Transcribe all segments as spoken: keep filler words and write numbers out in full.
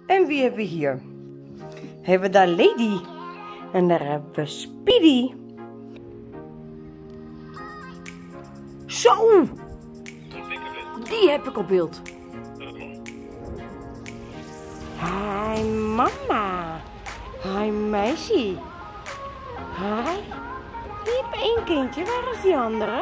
En wie hebben we hier? Hebben we daar Lady. En daar hebben we Speedy. Zo! Die heb ik op beeld. Hi mama. Hi meisje. Hi. Je hebt één kindje. Waar is die andere?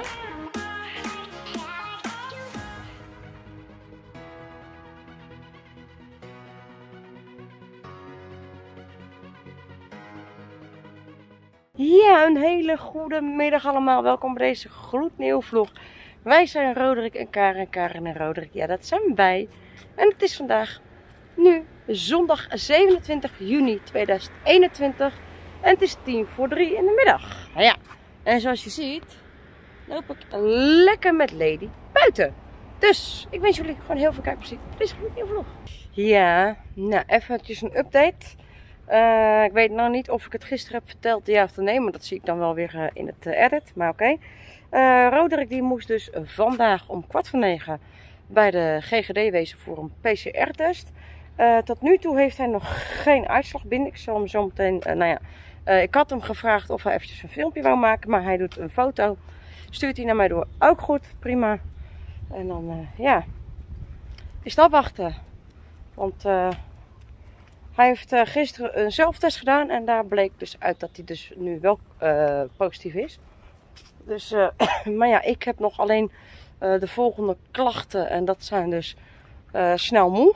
Ja, een hele goede middag allemaal. Welkom bij deze gloednieuwe vlog. Wij zijn Roderick en Karen. Karen en Roderick, ja, dat zijn wij. En het is vandaag nu zondag zevenentwintig juni tweeduizend eenentwintig. En het is tien voor drie in de middag. Nou ja, en zoals je ziet, loop ik lekker met Lady buiten. Dus ik wens jullie gewoon heel veel kijkplezier. Dit is een gloednieuwe vlog. Ja, nou eventjes een update. Uh, ik weet nou niet of ik het gisteren heb verteld, ja of nee, maar dat zie ik dan wel weer uh, in het uh, edit. Maar oké. Okay. Uh, Roderick die moest dus uh, vandaag om kwart voor negen bij de G G D wezen voor een P C R-test. Uh, tot nu toe heeft hij nog geen uitslag binnen. Ik zal hem zo meteen, uh, nou ja, uh, ik had hem gevraagd of hij eventjes een filmpje wou maken, maar hij doet een foto. Stuurt hij naar mij door, ook goed, prima. En dan, uh, ja, is het afwachten. Want... Uh, Hij heeft uh, gisteren een zelftest gedaan en daar bleek dus uit dat hij dus nu wel uh, positief is. Dus, uh, maar ja, ik heb nog alleen uh, de volgende klachten en dat zijn dus uh, snel moe.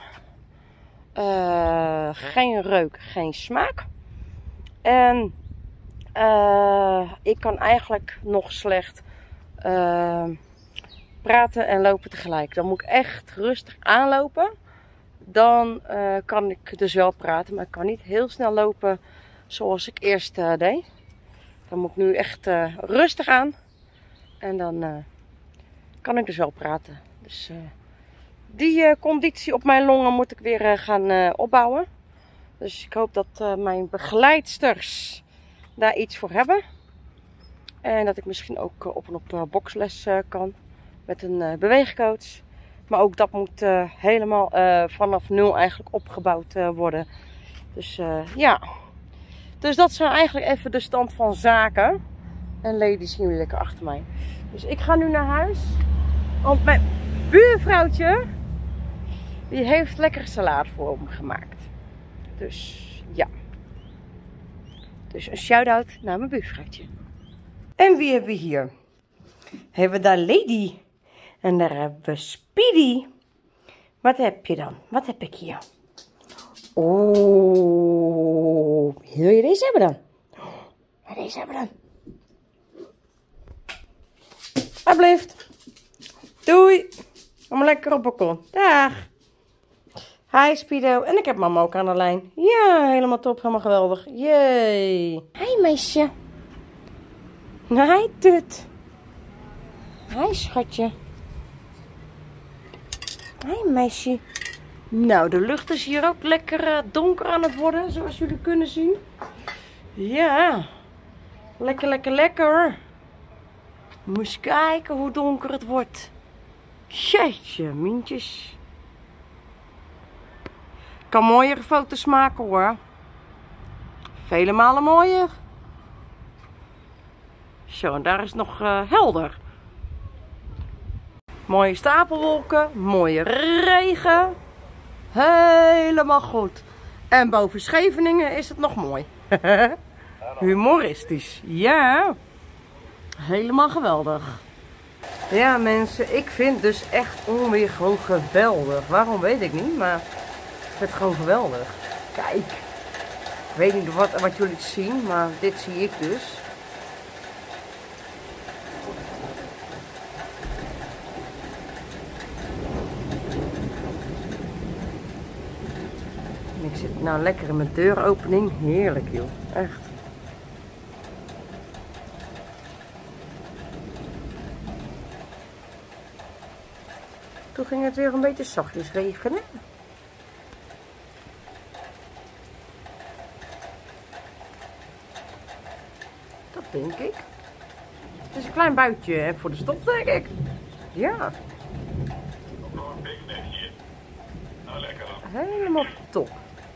Uh, geen reuk, geen smaak. En uh, ik kan eigenlijk nog slecht uh, praten en lopen tegelijk. Dan moet ik echt rustig aanlopen. Dan uh, kan ik dus wel praten, maar ik kan niet heel snel lopen zoals ik eerst uh, deed. Dan moet ik nu echt uh, rustig aan. En dan uh, kan ik dus wel praten. Dus uh, die uh, conditie op mijn longen moet ik weer uh, gaan uh, opbouwen. Dus ik hoop dat uh, mijn begeleidsters daar iets voor hebben. En dat ik misschien ook uh, op en op uh, boksles uh, kan met een uh, beweegcoach. Maar ook dat moet uh, helemaal uh, vanaf nul eigenlijk opgebouwd uh, worden. Dus uh, ja. Dus dat zijn eigenlijk even de stand van zaken. En Lady zien jullie lekker achter mij. Dus ik ga nu naar huis. Want mijn buurvrouwtje, die heeft lekker salade voor me gemaakt. Dus ja. Dus een shout-out naar mijn buurvrouwtje. En wie hebben we hier? Hebben we daar Lady. En daar hebben we Speedy. Wat heb je dan? Wat heb ik hier? Oh, wil je deze hebben dan? Oh, deze hebben dan. Alsjeblieft. Doei. Kom lekker op balkon. Dag. Hi Speedo. En ik heb mama ook aan de lijn. Ja, helemaal top. Helemaal geweldig. Yay. Hi meisje. Hi tut. Hi schatje. Hé meisje. Nou, de lucht is hier ook lekker uh, donker aan het worden, zoals jullie kunnen zien. Ja. Lekker, lekker, lekker. Moest kijken hoe donker het wordt. Jeetje, mientjes. Kan mooiere foto's maken hoor. Vele malen mooier. Zo, en daar is nog uh, helder. Mooie stapelwolken, mooie regen. Helemaal goed. En boven Scheveningen is het nog mooi. Humoristisch. Ja. Helemaal geweldig. Ja mensen, ik vind dus echt onweer gewoon geweldig. Waarom weet ik niet, maar ik vind het gewoon geweldig. Kijk. Ik weet niet wat, wat jullie zien, maar dit zie ik dus. Ik zit nou lekker in mijn deuropening. Heerlijk joh. Echt. Toen ging het weer een beetje zachtjes regenen. Dat denk ik. Het is een klein buitje voor de stof denk ik. Ja. Nog een picknickje. Nou lekker dan. Helemaal top.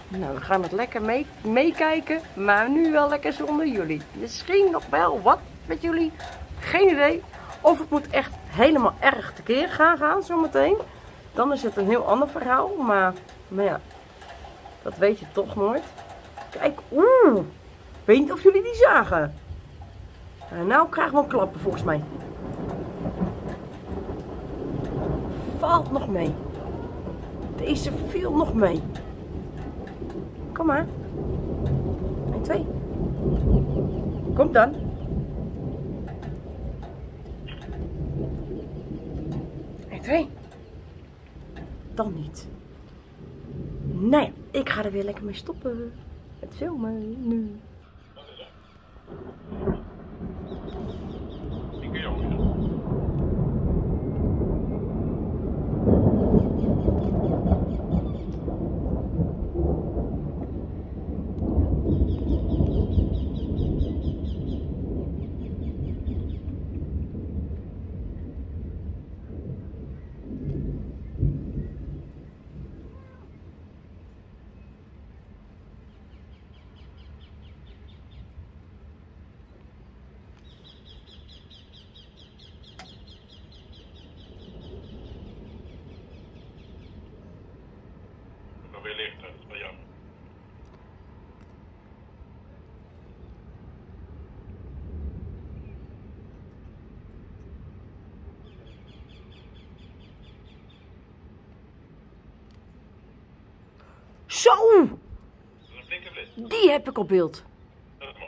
Nou, we gaan het lekker mee, meekijken, maar nu wel lekker zonder jullie. Misschien nog wel wat met jullie, geen idee. Of het moet echt helemaal erg tekeer gaan gaan zometeen. Dan is het een heel ander verhaal, maar, maar ja, dat weet je toch nooit. Kijk, oeh, ik weet niet of jullie die zagen. En nou krijgen we een klappen volgens mij. Valt nog mee. Deze viel nog mee. Kom maar. één, twee. Kom dan. één, twee. Dan niet. Nee, ik ga er weer lekker mee stoppen. Met filmen nu. Ik ben jongen. Weer licht, dat is wel jammer. Zo! Dat is een flinke flits. Die heb ik op beeld. Dat is mooi.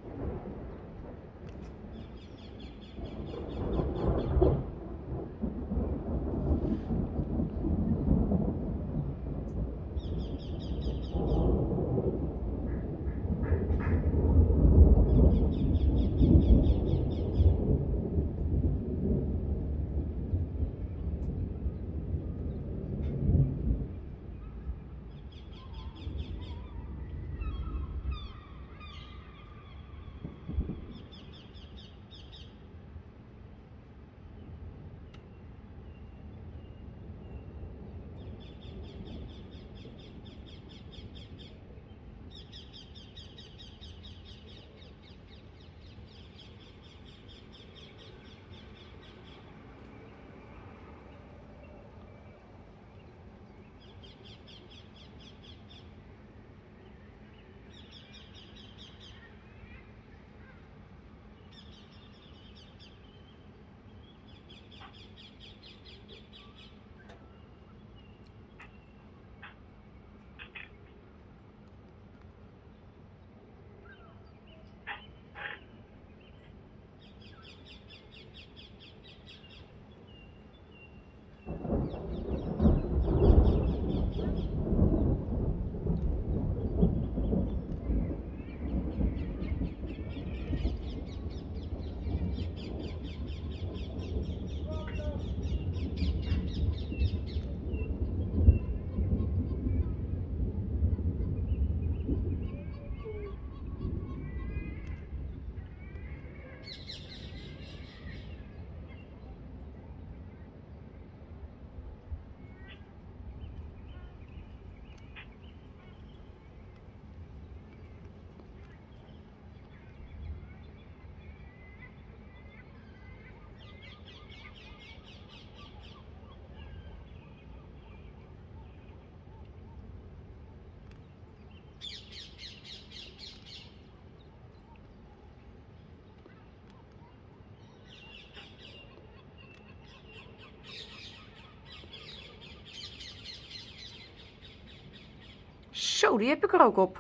Zo, die heb ik er ook op.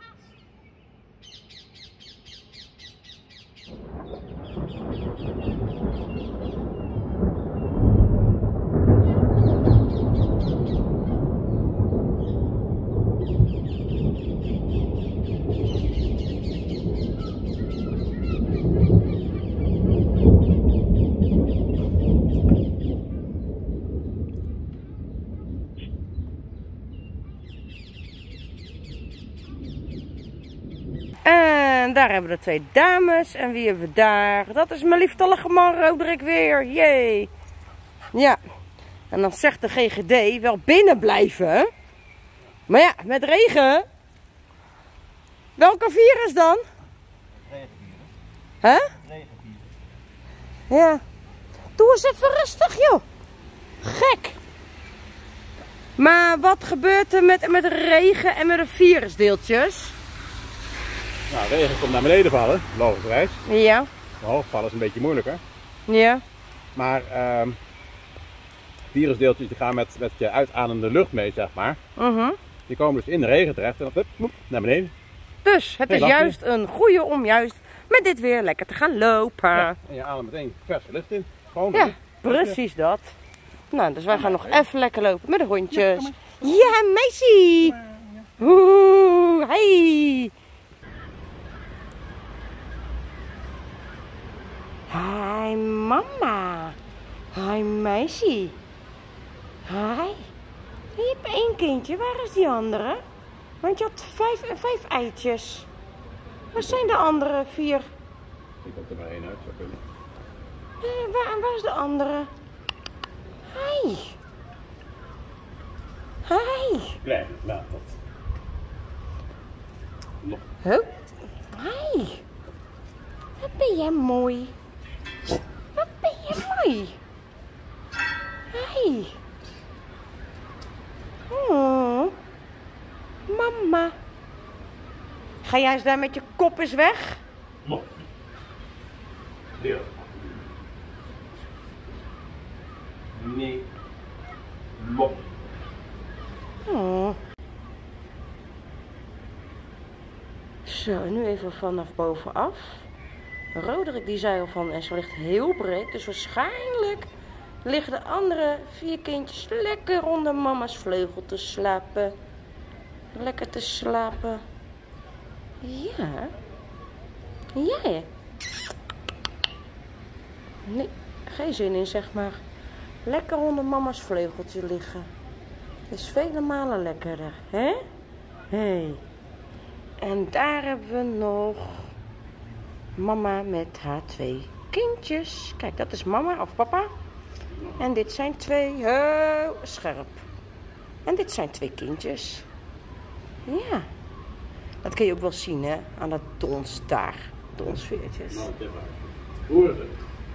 En daar hebben we de twee dames. En wie hebben we daar? Dat is mijn lieftallige man Roderick weer. Jee. Ja. En dan zegt de G G D wel binnen blijven. Maar ja, met regen Welke virus dan? Regenvirus. Hè? Regenvirus. Ja. Doe eens even rustig, joh. Gek. Maar wat gebeurt er met, met de regen en met de virusdeeltjes? Nou, regen komt naar beneden vallen, logischerwijs. Ja. Omhoog vallen is een beetje moeilijker. Ja. Maar ehm virusdeeltjes die gaan met, met je uitademende lucht mee, zeg maar. Mhm. Die komen dus in de regen terecht en dan hup, woep, naar beneden. Dus het Geen is last juist een goede om juist met dit weer lekker te gaan lopen. Ja, en je ademt meteen verse lucht in. Gewoon Ja, doen. precies dat. Nou, dus wij gaan nog even lekker lopen met de hondjes. Ja, meisje! Oeh, hey! Hi, mama. Hi, meisje. Hi. Je hebt één kindje, waar is die andere? Want je had vijf, vijf eitjes. Waar zijn de andere vier? Ik komt er maar één uit, zou kunnen. Eh, waar, waar is de andere? Hi. Hi. Klein, laat dat. Nog. Huh? Hi. Wat ben jij mooi. Wat ben je mooi. Hi. Oh. Mama. Ga jij eens daar met je kop eens weg? Nog. Deel. Nee. Lop. Oh. Zo, nu even vanaf bovenaf. Roderick die zei al van, en ze ligt heel breed, dus waarschijnlijk liggen de andere vier kindjes lekker onder mama's vleugel te slapen. Lekker te slapen. Ja. Jij? Nee, geen zin in zeg maar. Lekker onder mama's vleugeltje liggen. Is vele malen lekkerder, hè? Hé. Hey. En daar hebben we nog mama met haar twee kindjes. Kijk, dat is mama of papa. En dit zijn twee, heel scherp. En dit zijn twee kindjes. Ja. Dat kun je ook wel zien, hè? Aan dat dons daar. Donsveertjes. Nou, dit maar. Hoe is het?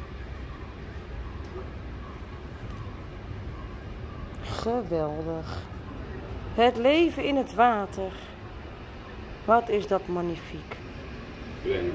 Geweldig. Het leven in het water. Wat is dat magnifiek. Klein.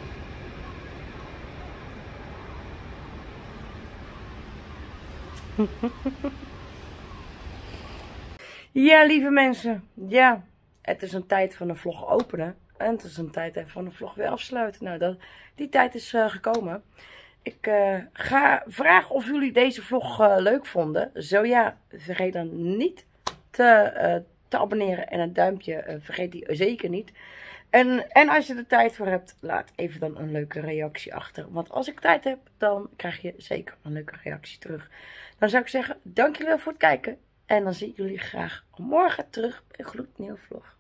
Ja, lieve mensen. Ja, het is een tijd van de vlog openen. En het is een tijd even van de vlog weer afsluiten. Nou, dat, die tijd is uh, gekomen. Ik uh, ga vragen of jullie deze vlog uh, leuk vonden. Zo ja, vergeet dan niet te, uh, te abonneren. En een duimpje uh, vergeet die zeker niet. En, en als je er tijd voor hebt, laat even dan een leuke reactie achter. Want als ik tijd heb, dan krijg je zeker een leuke reactie terug. Dan zou ik zeggen, dank jullie wel voor het kijken. En dan zie ik jullie graag morgen terug bij een gloednieuwe vlog.